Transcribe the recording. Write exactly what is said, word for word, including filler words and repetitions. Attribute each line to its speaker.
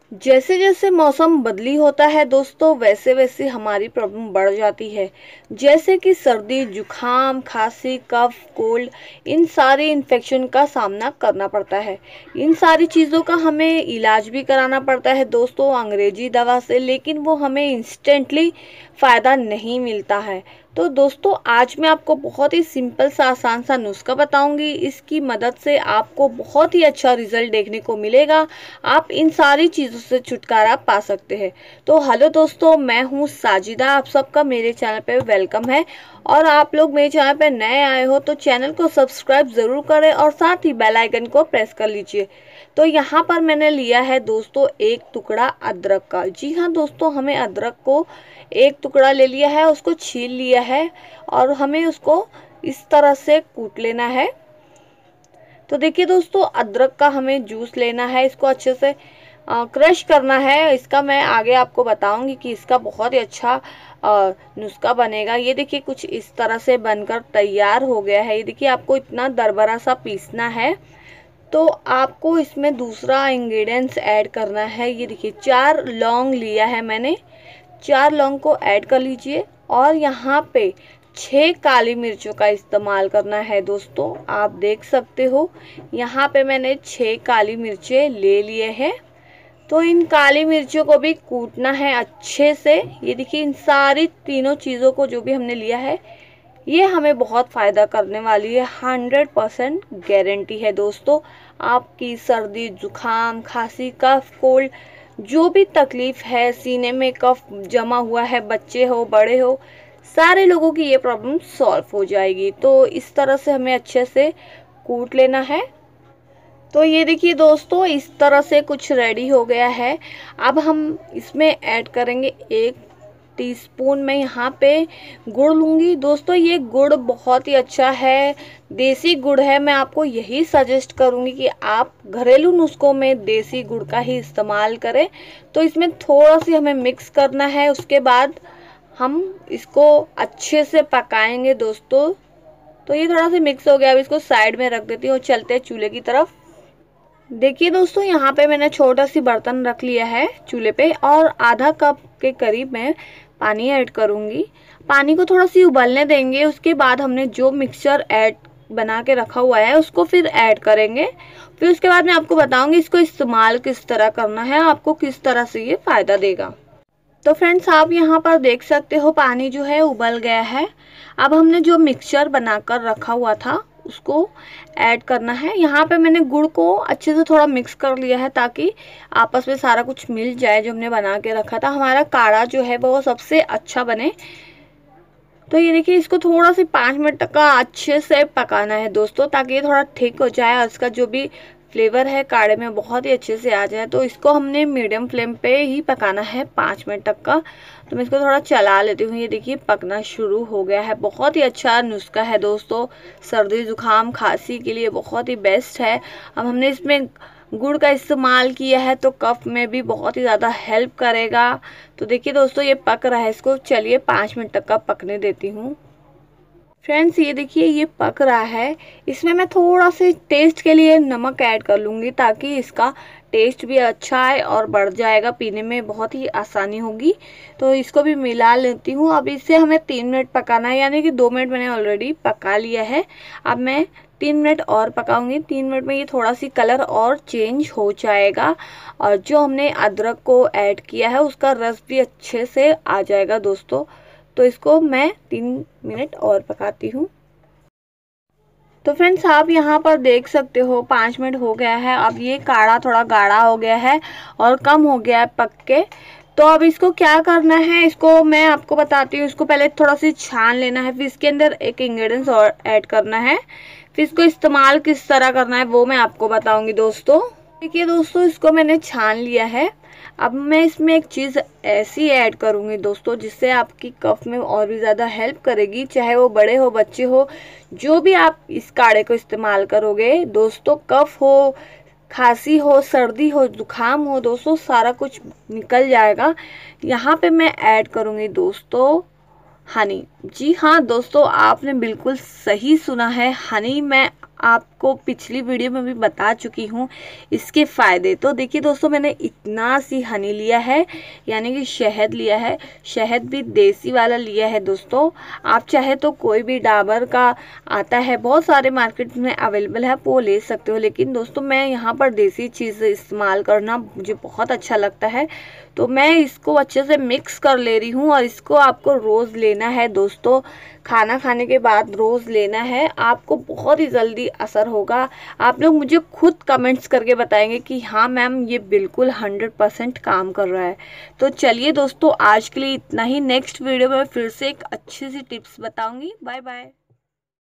Speaker 1: जैसे जैसे मौसम बदली होता है दोस्तों, वैसे वैसे हमारी प्रॉब्लम बढ़ जाती है। जैसे कि सर्दी, जुखाम, खांसी, कफ, कोल्ड, इन सारे इन्फेक्शन का सामना करना पड़ता है। इन सारी चीज़ों का हमें इलाज भी कराना पड़ता है दोस्तों अंग्रेजी दवा से, लेकिन वो हमें इंस्टेंटली फ़ायदा नहीं मिलता है। तो दोस्तों आज मैं आपको बहुत ही सिंपल सा आसान सा नुस्खा बताऊंगी। इसकी मदद से आपको बहुत ही अच्छा रिजल्ट देखने को मिलेगा। आप इन सारी चीज़ों से छुटकारा पा सकते हैं। तो हेलो दोस्तों, मैं हूँ साजिदा, आप सबका मेरे चैनल पे वेलकम है। और आप लोग मेरे चैनल पे नए आए हो तो चैनल को सब्सक्राइब ज़रूर करें और साथ ही बेल आइकन को प्रेस कर लीजिए। तो यहाँ पर मैंने लिया है दोस्तों एक टुकड़ा अदरक का। जी हाँ दोस्तों, हमें अदरक को एक टुकड़ा ले लिया है, उसको छील लिया है और हमें उसको इस तरह से कूट लेना है। तो देखिए दोस्तों, अदरक का हमें जूस लेना है, इसको अच्छे से क्रश करना है। इसका मैं आगे आपको बताऊंगी कि इसका बहुत ही अच्छा नुस्खा बनेगा। ये देखिए कुछ इस तरह से बनकर तैयार हो गया है। ये देखिए आपको इतना दरबरा सा पीसना है। तो आपको इसमें दूसरा इंग्रेडिएंट्स ऐड करना है। ये देखिए चार लौंग लिया है मैंने, चार लौंग को ऐड कर लीजिए। और यहाँ पे छः काली मिर्चों का इस्तेमाल करना है दोस्तों। आप देख सकते हो यहाँ पे मैंने छः काली मिर्चें ले लिए हैं। तो इन काली मिर्चों को भी कूटना है अच्छे से। ये देखिए इन सारी तीनों चीज़ों को जो भी हमने लिया है ये हमें बहुत फ़ायदा करने वाली है। हंड्रेड परसेंट गारंटी है दोस्तों। आपकी सर्दी, जुखाम, खांसी, कफ, कोल्ड, जो भी तकलीफ़ है, सीने में कफ जमा हुआ है, बच्चे हो बड़े हो, सारे लोगों की ये प्रॉब्लम सॉल्व हो जाएगी। तो इस तरह से हमें अच्छे से कूट लेना है। तो ये देखिए दोस्तों इस तरह से कुछ रेडी हो गया है। अब हम इसमें ऐड करेंगे एक टीस्पून में यहाँ पे गुड़ लूँगी। दोस्तों ये गुड़ बहुत ही अच्छा है, देसी गुड़ है। मैं आपको यही सजेस्ट करूँगी कि आप घरेलू नुस्खों में देसी गुड़ का ही इस्तेमाल करें। तो इसमें थोड़ा सी हमें मिक्स करना है, उसके बाद हम इसको अच्छे से पकाएंगे दोस्तों। तो ये थोड़ा सा मिक्स हो गया, अब इसको साइड में रख देती हूँ और चलते हैं चूल्हे की तरफ। देखिए दोस्तों यहाँ पे मैंने छोटा सी बर्तन रख लिया है चूल्हे पे और आधा कप के करीब मैं पानी ऐड करूँगी। पानी को थोड़ा सी उबलने देंगे, उसके बाद हमने जो मिक्सचर ऐड बना के रखा हुआ है उसको फिर ऐड करेंगे। फिर उसके बाद मैं आपको बताऊँगी इसको इस्तेमाल किस तरह करना है, आपको किस तरह से ये फ़ायदा देगा। तो फ्रेंड्स आप यहाँ पर देख सकते हो पानी जो है उबल गया है। अब हमने जो मिक्सचर बनाकर रखा हुआ था उसको ऐड करना है। यहाँ पे मैंने गुड़ को अच्छे से थोड़ा मिक्स कर लिया है ताकि आपस में सारा कुछ मिल जाए जो हमने बना के रखा था, हमारा काढ़ा जो है वो सबसे अच्छा बने। तो ये देखिए इसको थोड़ा सी पाँच मिनट तक का अच्छे से पकाना है दोस्तों, ताकि ये थोड़ा ठीक हो जाए और इसका जो भी फ्लेवर है काढ़े में बहुत ही अच्छे से आ जाए। तो इसको हमने मीडियम फ्लेम पे ही पकाना है पाँच मिनट तक का। तो मैं इसको थोड़ा चला लेती हूँ। ये देखिए पकना शुरू हो गया है। बहुत ही अच्छा नुस्खा है दोस्तों, सर्दी जुकाम खांसी के लिए बहुत ही बेस्ट है। अब हमने इसमें गुड़ का इस्तेमाल किया है तो कफ में भी बहुत ही ज़्यादा हेल्प करेगा। तो देखिए दोस्तों ये पक रहा है, इसको चलिए पाँच मिनट तक का पकने देती हूँ। फ्रेंड्स ये देखिए ये पक रहा है। इसमें मैं थोड़ा से टेस्ट के लिए नमक ऐड कर लूँगी ताकि इसका टेस्ट भी अच्छा है और बढ़ जाएगा, पीने में बहुत ही आसानी होगी। तो इसको भी मिला लेती हूँ। अब इसे हमें तीन मिनट पकाना है, यानी कि दो मिनट मैंने ऑलरेडी पका लिया है। अब मैं तीन मिनट और पकाऊंगी। तीन मिनट में ये थोड़ा सी कलर और चेंज हो जाएगा और जो हमने अदरक को ऐड किया है उसका रस भी अच्छे से आ जाएगा दोस्तों। तो इसको मैं तीन मिनट और पकाती हूँ। तो फ्रेंड्स आप यहाँ पर देख सकते हो पाँच मिनट हो गया है। अब ये काढ़ा थोड़ा गाढ़ा हो गया है और कम हो गया है पक के। तो अब इसको क्या करना है, इसको मैं आपको बताती हूँ। इसको पहले थोड़ा सी छान लेना है, फिर इसके अंदर एक इंग्रेडिएंट्स और ऐड करना है, फिर इसको इस्तेमाल किस तरह करना है वो मैं आपको बताऊँगी दोस्तों। देखिए दोस्तों इसको मैंने छान लिया है। अब मैं इसमें एक चीज़ ऐसी ऐड करूँगी दोस्तों जिससे आपकी कफ में और भी ज़्यादा हेल्प करेगी, चाहे वो बड़े हो बच्चे हो, जो भी आप इस काढ़े को इस्तेमाल करोगे दोस्तों, कफ हो, खांसी हो, सर्दी हो, जुकाम हो दोस्तों, सारा कुछ निकल जाएगा। यहाँ पे मैं ऐड करूँगी दोस्तों हनी। जी हाँ दोस्तों आपने बिल्कुल सही सुना है, हनी मैं आपको पिछली वीडियो में भी बता चुकी हूँ इसके फ़ायदे। तो देखिए दोस्तों, मैंने इतना सी हनी लिया है, यानी कि शहद लिया है। शहद भी देसी वाला लिया है दोस्तों। आप चाहे तो कोई भी डाबर का आता है, बहुत सारे मार्केट में अवेलेबल है, वो ले सकते हो। लेकिन दोस्तों मैं यहाँ पर देसी चीज़ इस्तेमाल करना मुझे बहुत अच्छा लगता है, तो मैं इसको अच्छे से मिक्स कर ले रही हूँ। और इसको आपको रोज़ लेना है दोस्तों, खाना खाने के बाद रोज़ लेना है, आपको बहुत ही जल्दी असर होगा। आप लोग मुझे खुद कमेंट्स करके बताएंगे कि हाँ मैम ये बिल्कुल हंड्रेड परसेंट काम कर रहा है। तो चलिए दोस्तों, आज के लिए इतना ही। नेक्स्ट वीडियो में फिर से एक अच्छी सी टिप्स बताऊंगी। Bye bye.